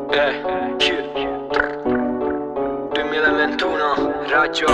Q 2021 raggio.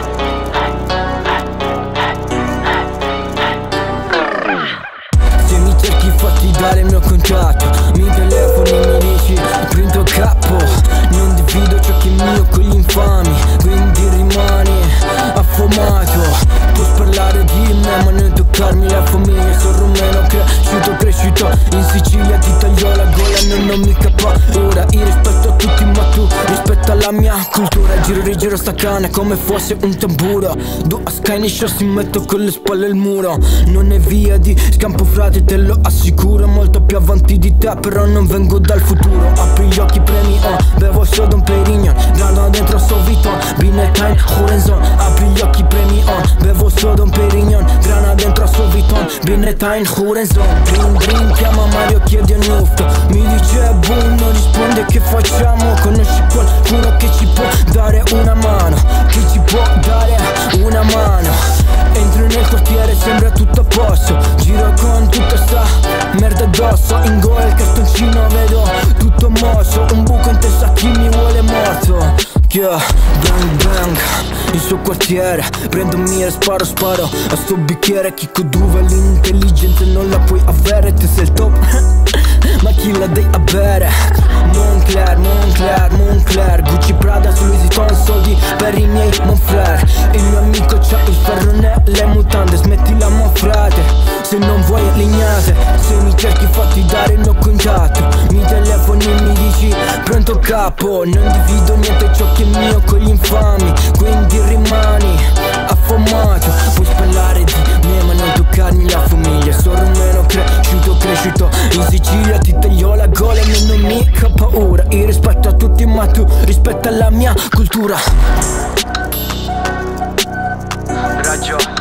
Se mi cerchi fatti dare il mio contatto, mi telefoni e mi dici prendo capo. Non divido ciò che è mio con gli infami, quindi rimani affamato. Puoi parlare di me ma non toccarmi la famiglia. Sono rumeno cresciuto in Sicilia, ti taglio la gola, non mi capa. Ora io rispetto a tutti ma tu rispetta la mia cultura. Giro rigiro sta canna come fosse un tamburo. Do a Sky Show si metto con le spalle al muro. Non è via di scampo frate, te lo assicuro. Molto più avanti di te però non vengo dal futuro. Apri gli occhi premi bevo solo un Perignon. Grano dentro sto Vuitton, Binetain, Horizon. Apri gli occhi premi bevo solo un Perignon. Grana dentro sto Vuitton, Binetain, Horizon. Brin brin chiama Mario, chiede un ufto. Mi dice boom, non risponde che facciamo. Conosci qualcuno che ci può dare una mano? Che ci può dare una mano? Entro nel quartiere, sembra tutto a posto. Giro con tutta sta merda addosso. In gola il cartoncino, vedo tutto mosso. Un buco in testa a chi mi vuole morto. Yeah, bang bang, il suo quartiere. Prendo mira e sparo a sto bicchiere. Chicco Duve, l'intelligenza non la puoi avere. Te sei il top, ma chi la dai a bere? Moncler, Gucci, Prada, su Louis Vuitton, soldi per i miei Monflare. Il mio amico c'ha il ferro nelle mutande, smettila mo frate, se non vuoi lignate. Se mi cerchi fatti dare il mio contatto, mi telefoni e mi dici pronto capo. Non divido niente ciò che è mio con gli infami, quindi rimani affamato. Puoi spellare di me ma non toccarmi la famiglia. Sono rumeno cresciuto in Sicilia, ti taglio la gola e non mica paura. Io rispetto a tutti ma tu rispetta la mia cultura. Raggio.